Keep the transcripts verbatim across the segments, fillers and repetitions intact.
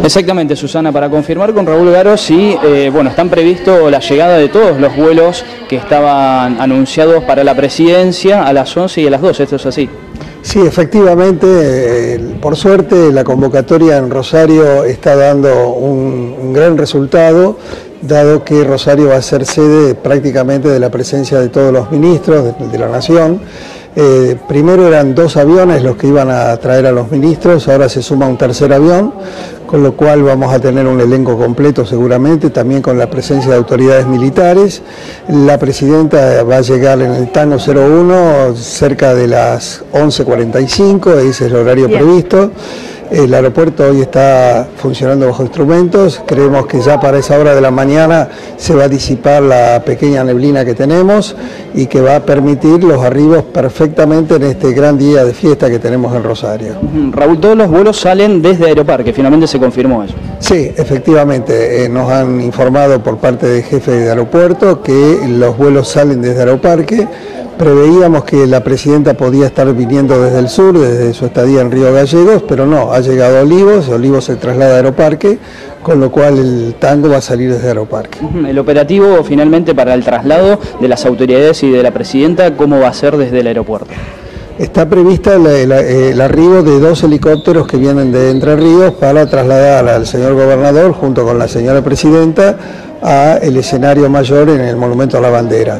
Exactamente, Susana, para confirmar con Raúl Garo si eh, bueno, están previstos la llegada de todos los vuelos que estaban anunciados para la presidencia a las once y a las doce, ¿esto es así? Sí, efectivamente, eh, por suerte la convocatoria en Rosario está dando un, un gran resultado, dado que Rosario va a ser sede prácticamente de la presencia de todos los ministros de, de la Nación. Eh, primero eran dos aviones los que iban a traer a los ministros, ahora se suma un tercer avión, con lo cual vamos a tener un elenco completo seguramente, también con la presencia de autoridades militares. La presidenta va a llegar en el Tango cero uno cerca de las once cuarenta y cinco, ese es el horario Bien. previsto. El aeropuerto hoy está funcionando bajo instrumentos, creemos que ya para esa hora de la mañana se va a disipar la pequeña neblina que tenemos y que va a permitir los arribos perfectamente en este gran día de fiesta que tenemos en Rosario. Raúl, todos los vuelos salen desde Aeroparque, finalmente se confirmó eso. Sí, efectivamente, eh, nos han informado por parte del jefe de aeropuerto que los vuelos salen desde Aeroparque. Preveíamos que la presidenta podía estar viniendo desde el sur, desde su estadía en Río Gallegos, pero no, ha llegado a Olivos, Olivos se traslada a Aeroparque, con lo cual el Tango va a salir desde Aeroparque. El operativo finalmente para el traslado de las autoridades y de la presidenta, ¿cómo va a ser desde el aeropuerto? Está prevista el, el, el arribo de dos helicópteros que vienen de Entre Ríos para trasladar al señor gobernador junto con la señora presidenta al escenario mayor en el Monumento a la Bandera.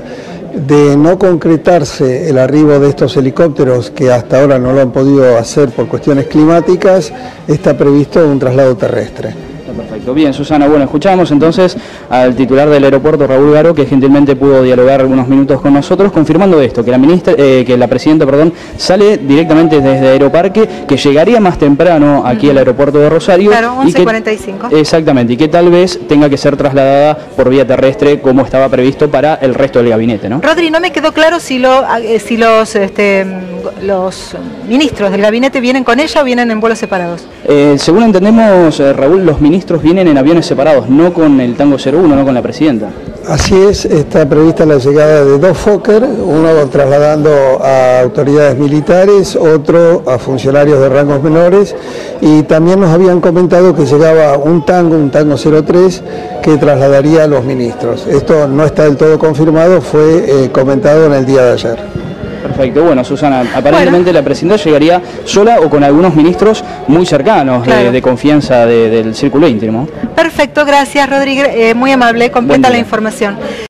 De no concretarse el arribo de estos helicópteros, que hasta ahora no lo han podido hacer por cuestiones climáticas, está previsto un traslado terrestre. Perfecto. Bien, Susana, bueno, escuchamos entonces al titular del aeropuerto, Raúl Garo, que gentilmente pudo dialogar algunos minutos con nosotros, confirmando esto, que la ministra, eh, que la presidenta, perdón, sale directamente desde Aeroparque, que llegaría más temprano aquí uh-huh. al aeropuerto de Rosario. Claro, once cuarenta y cinco. Exactamente, y que tal vez tenga que ser trasladada por vía terrestre como estaba previsto para el resto del gabinete, ¿no? Rodri, no me quedó claro si, lo, si los, este, los ministros del gabinete vienen con ella o vienen en vuelos separados. Eh, según entendemos, eh, Raúl, los ministros vienen en aviones separados, no con el Tango cero uno, no con la presidenta. Así es, está prevista la llegada de dos Fokker, uno trasladando a autoridades militares, otro a funcionarios de rangos menores, y también nos habían comentado que llegaba un Tango, un Tango cero tres, que trasladaría a los ministros. Esto no está del todo confirmado, fue eh, comentado en el día de ayer. Perfecto, bueno, Susana, aparentemente bueno. la presidenta llegaría sola o con algunos ministros muy cercanos, claro. de, de confianza de, del círculo íntimo. Perfecto, gracias Rodríguez, eh, muy amable, completa la información.